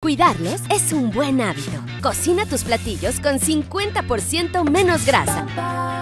Cuidarlos es un buen hábito. Cocina tus platillos con 50% menos grasa.